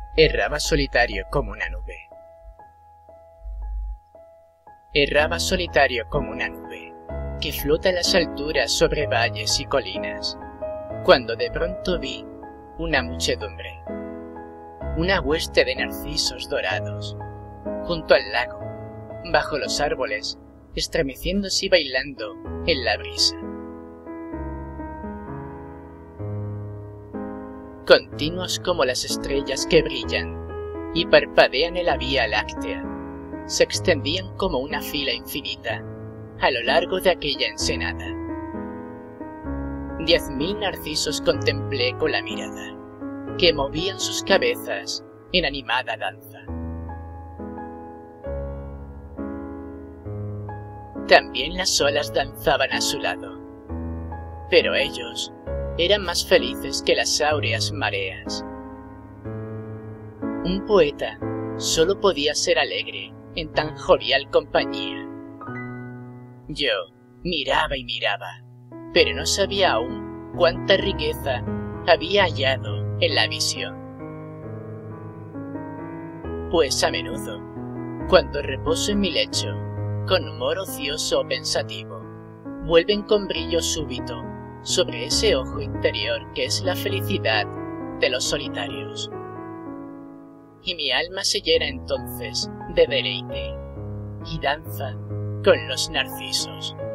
Erraba solitario como una nube. Erraba solitario como una nube, que flota en las alturas sobre valles y colinas, cuando de pronto vi una muchedumbre, una hueste de narcisos dorados, junto al lago, bajo los árboles, estremeciéndose y bailando en la brisa. Continuos como las estrellas que brillan y parpadean en la Vía Láctea, se extendían como una fila infinita a lo largo de aquella ensenada. 10.000 narcisos contemplé con la mirada, que movían sus cabezas en animada danza. También las olas danzaban a su lado, pero ellos eran más felices que las áureas mareas. Un poeta solo podía ser alegre en tan jovial compañía. Yo miraba y miraba, pero no sabía aún cuánta riqueza había hallado en la visión. Pues a menudo, cuando reposo en mi lecho, con humor ocioso o pensativo, vuelven con brillo súbito sobre ese ojo interior que es la felicidad de los solitarios. Y mi alma se llena entonces de deleite y danza con los narcisos.